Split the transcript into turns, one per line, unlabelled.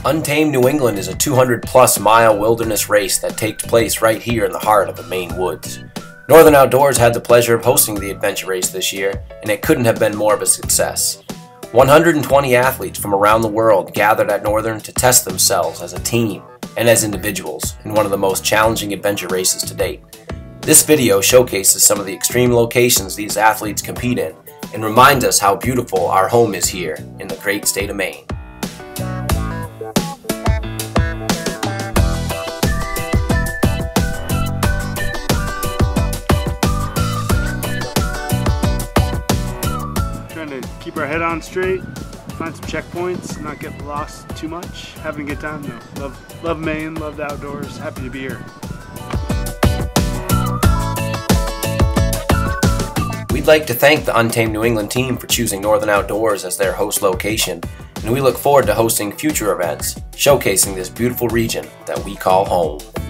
Untamed New England is a 200-plus mile wilderness race that takes place right here in the heart of the Maine woods. Northern Outdoors had the pleasure of hosting the adventure race this year, and it couldn't have been more of a success. 120 athletes from around the world gathered at Northern to test themselves as a team and as individuals in one of the most challenging adventure races to date. This video showcases some of the extreme locations these athletes compete in and reminds us how beautiful our home is here in the great state of Maine.
Trying to keep our head on straight, find some checkpoints, not get lost too much. Having a good time though. Love Maine, love the outdoors, happy to be here.
We'd like to thank the Untamed New England team for choosing Northern Outdoors as their host location, and we look forward to hosting future events showcasing this beautiful region that we call home.